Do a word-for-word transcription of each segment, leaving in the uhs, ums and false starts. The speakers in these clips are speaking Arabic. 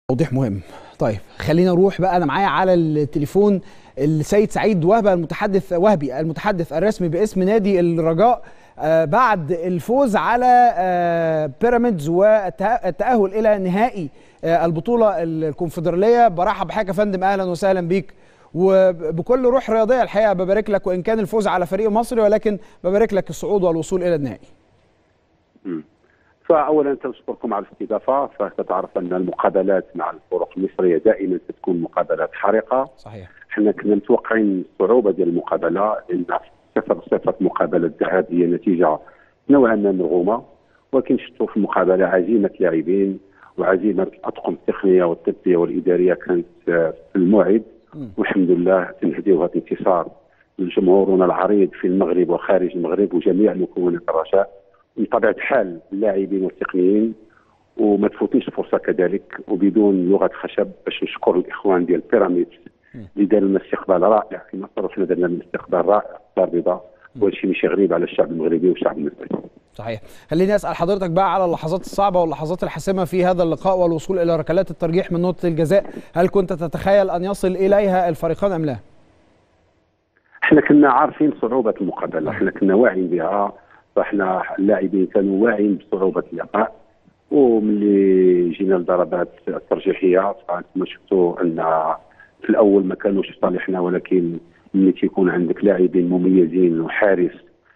توضيح مهم. طيب خلينا نروح بقى، انا معايا على التليفون السيد سعيد وهبه المتحدث وهبي المتحدث الرسمي باسم نادي الرجاء آه بعد الفوز على آه بيراميدز والتأهل الى نهائي آه البطوله الكونفدراليه. برحب بحضرتك يا فندم، اهلا وسهلا بيك وبكل روح رياضيه. الحقيقه ببارك لك، وان كان الفوز على فريق مصري ولكن ببارك لك الصعود والوصول الى النهائي. م. فاولا تشكركم على الاستضافه. فتعرف ان المقابلات مع الفرق المصريه دائما تكون مقابلات حارقه. صحيح. احنا كنا متوقعين الصعوبه ديال المقابله، لان صفر صفر مقابله الذهاب هي نتيجه نوعا ما مرغومه، ولكن شفتوا في المقابله عزيمه لاعبين وعزيمه الاطقم التقنيه والطبيه والاداريه كانت في الموعد، والحمد لله تنهديو هذا الانتصار لجمهورنا العريض في المغرب وخارج المغرب وجميع مكونات الرجاء بطبيعه الحال اللاعبين والتقنيين. وما تفوتنيش الفرصه كذلك وبدون لغه خشب باش نشكر الاخوان ديال بيراميدز اللي داروا لنا استقبال رائع في مصر، وحنا درنا لنا استقبال رائع في الدار البيضاء، وهذا الشيء ماشي غريب على الشعب المغربي والشعب المصري. صحيح. خليني اسال حضرتك بقى على اللحظات الصعبه واللحظات الحاسمه في هذا اللقاء والوصول الى ركلات الترجيح من نقطه الجزاء، هل كنت تتخيل ان يصل اليها الفريقان ام لا؟ احنا كنا عارفين صعوبه المقابله، احنا كنا واعيين بها، فاحنا اللاعبين كانوا واعيين بصعوبه اللقاء، وملي جينا للضربات الترجيحيه فانتم شفتوا ان في الاول ما كانوش في صالحنا، ولكن ملي تيكون عندك لاعبين مميزين وحارس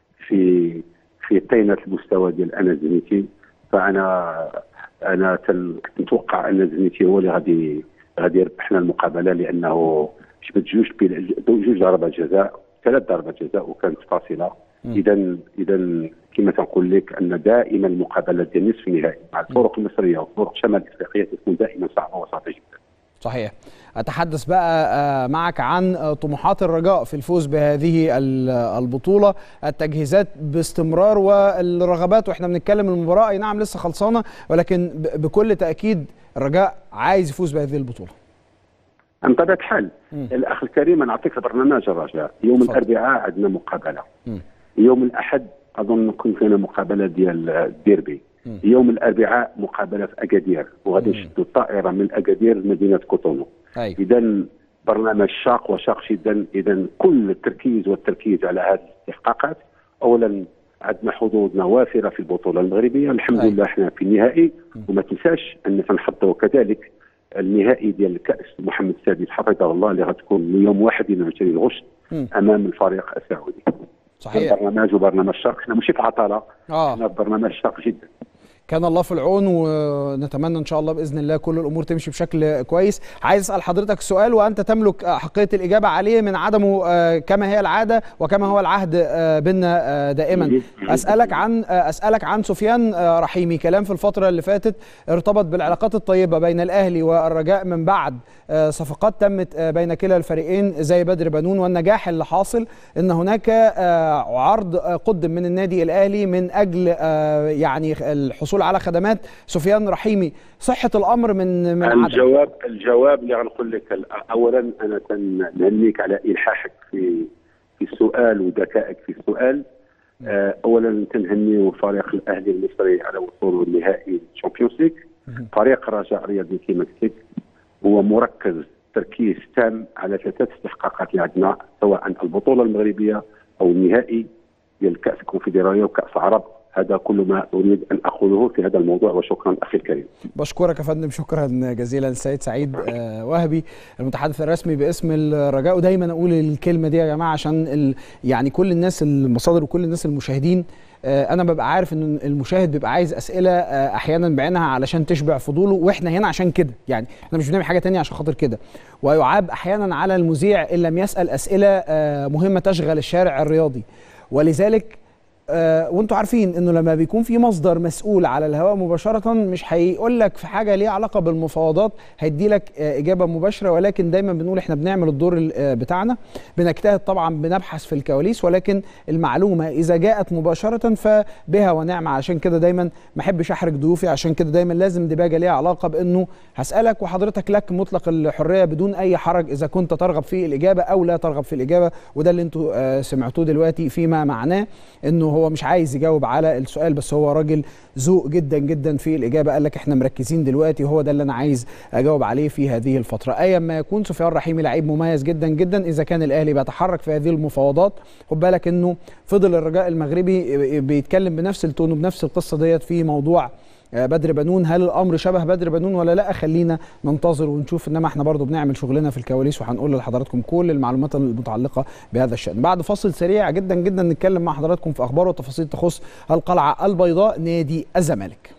في في طينه المستوى ديال انس زنيتي، فانا انا كنت متوقع ان زنيتي هو اللي غادي غادي يربح لنا المقابله، لانه جبت جوج جوج ضربات جزاء، ثلاث ضربات جزاء وكانت فاصله. اذا اذا كما تنقول لك ان دائما المقابلات ديال نصف النهائي مع الفرق المصريه وفرق شمال افريقيا تكون دائما صعبه وصعبه جدا. صحيح. أتحدث بقى معك عن طموحات الرجاء في الفوز بهذه البطولة، التجهيزات باستمرار والرغبات، وإحنا بنتكلم المباراة أي نعم لسه خلصانة، ولكن بكل تأكيد الرجاء عايز يفوز بهذه البطولة. عن طبيعة الحال الأخ الكريم، أنا أعطيك برنامج الرجاء. يوم فضل. الأربعاء عندنا مقابلة، م. يوم الأحد أظن كون كاينة مقابلة ديال الديربي، م. يوم الأربعاء مقابلة في أكادير، وغادي نشدوا الطائرة من أكادير لمدينة كوتونو. إذا برنامج شاق وشاق جدا. إذا كل التركيز والتركيز على هذه الاستحقاقات. أولا عندنا حظوظنا وافرة في البطولة المغربية الحمد أي. لله احنا في النهائي، وما تنساش أن تنحضروا كذلك النهائي ديال الكأس محمد السادس حفظه الله اللي غتكون يوم واحد وعشرين غشت امام الفريق السعودي. صحيح. برنامج وبرنامج شاق، احنا ماشي في عطله، اه احنا في برنامج شاق جدا. كان الله في العون، ونتمنى ان شاء الله باذن الله كل الامور تمشي بشكل كويس. عايز اسال حضرتك سؤال وانت تملك حقيه الاجابه عليه من عدمه كما هي العاده وكما هو العهد بيننا دائما. اسالك عن اسالك عن سفيان رحيمي. كلام في الفتره اللي فاتت ارتبط بالعلاقات الطيبه بين الاهلي والرجاء من بعد صفقات تمت بين كلا الفريقين زي بدر بنون، والنجاح اللي حاصل ان هناك عرض قدم من النادي الاهلي من اجل يعني الحصول على خدمات سفيان رحيمي. صحة الأمر من من عدم؟ الجواب الجواب اللي غنقول لك، أولا أنا تنهنيك على إلحاحك في في السؤال وذكائك في السؤال. أولا تنهني فريق الأهلي المصري على وصوله النهائي الشامبيونز ليج. فريق رجاء رياضي كما قلت هو مركز تركيز تام على ثلاث استحقاقات اللي عندنا، سواء البطولة المغربية أو النهائي ديال كأس الكونفدرالية وكأس العرب. هذا كل ما أريد أن أقوله في هذا الموضوع، وشكرا أخي الكريم. بشكرك يا فندم، شكرا جزيلا. السيد سعيد وهبي المتحدث الرسمي باسم الرجاء. ودايما أقول الكلمة دي يا جماعة عشان ال... يعني كل الناس المصادر وكل الناس المشاهدين، أنا ببقى عارف إن المشاهد بيبقى عايز أسئلة أحيانا بعينها علشان تشبع فضوله، وإحنا هنا عشان كده، يعني إحنا مش بنعمل حاجة تانية عشان خاطر كده. ويعاب أحيانا على المذيع إن لم يسأل أسئلة مهمة تشغل الشارع الرياضي. ولذلك آه وانتوا عارفين انه لما بيكون في مصدر مسؤول على الهواء مباشره مش هيقول لك في حاجه ليها علاقه بالمفاوضات، هيدي لك آه اجابه مباشره. ولكن دايما بنقول احنا بنعمل الدور آه بتاعنا، بنجتهد طبعا، بنبحث في الكواليس، ولكن المعلومه اذا جاءت مباشره فبها ونعمه. عشان كده دايما ما احبش احرج ضيوفي، عشان كده دايما لازم دباجه ليها علاقه بانه هسالك وحضرتك لك مطلق الحريه بدون اي حرج اذا كنت ترغب في الاجابه او لا ترغب في الاجابه. وده اللي انتوا آه سمعتوه دلوقتي، فيما معناه انه هو مش عايز يجاوب على السؤال، بس هو راجل ذوق جدا جدا في الاجابه. قال لك احنا مركزين دلوقتي وهو ده اللي انا عايز اجاوب عليه في هذه الفتره. ايا ما يكون سفيان رحيمي لعيب مميز جدا جدا. اذا كان الاهلي بيتحرك في هذه المفاوضات، خد بالك انه فضل الرجاء المغربي بيتكلم بنفس التون وبنفس القصه ديت في موضوع بدر بنون. هل الامر شبه بدر بنون ولا لا؟ خلينا ننتظر ونشوف. انما احنا برضو بنعمل شغلنا في الكواليس وهنقول لحضراتكم كل المعلومات المتعلقه بهذا الشان. بعد فاصل سريع جدا جدا نتكلم مع حضراتكم في اخبار وتفاصيل تخص القلعه البيضاء نادي الزمالك.